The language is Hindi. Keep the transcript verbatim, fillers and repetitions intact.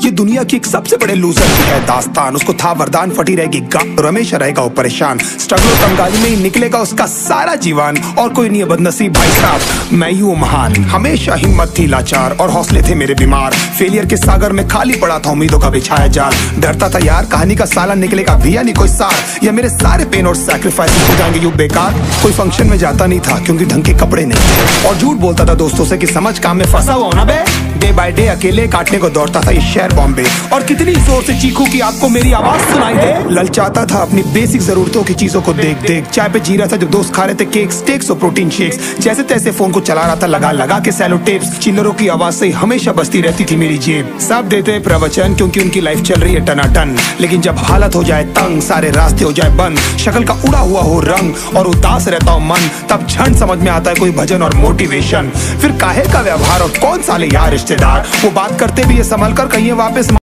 ये दुनिया की एक सबसे बड़े लूजर की है दास्तान। उसको था वरदान, फटी रहेगी गम, रमेशा रहेगा वो परेशान। स्ट्रगल और कंगाली में ही निकलेगा उसका सारा जीवन। और कोई नहीं है बदनसीब भाई साहब, मैं ही हूँ महान। हमेशा हिम्मत थी लाचार और हौसले थे मेरे बीमार। फेलियर के सागर में खाली पड़ा था उम्मीदों का बिछाया जाल। डरता था यार कहानी का साला निकलेगा भी या नहीं कोई सार, या मेरे सारे पेन और सैक्रिफाइस हो जाएंगे यूं बेकार। कोई फंक्शन में जाता नहीं था क्योंकि ढंग के कपड़े नहीं थे, और झूठ बोलता था दोस्तों से कि समझ काम में फंसा हुआ ना बे। डे बाय डे अकेले काटने को दौड़ता था ये शहर बॉम्बे, और कितनी जोर से चीखूं कि आपको मेरी आवाज सुनाई दे। ललचाता था अपनी बेसिक जरूरतों की चीजों को देख देख। चाय पे जी रहा था जब दोस्त खा रहे थे केक, स्टेक्स और प्रोटीन शेक्स। जैसे तैसे फोन को चला रहा था लगा लगा के सैलो टेप्स। चिल्लरों की आवाज से हमेशा बजती रहती थी मेरी जेब। सब देते प्रवचन क्योंकि उनकी लाइफ चल रही है टनाटन, लेकिन जब हालत हो जाए तंग, सारे रास्ते हो जाए बंद, शक्ल का उड़ा हुआ हो रंग और उदास रहता हो मन, तब झंड समझ में आता है कोई भजन और मोटिवेशन। फिर काहे का व्यवहार और कौन साले यार रिश्तेदार, वो बात करते भी ये संभल कर कहीं वापस